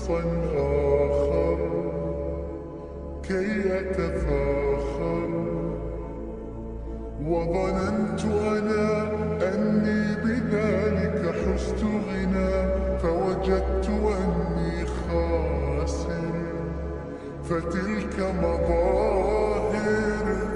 شخصا آخر كي أتفاخر، وظننت أنا أني بذلك حزت غنى، فوجدت أني خاسر. فتلك مظاهر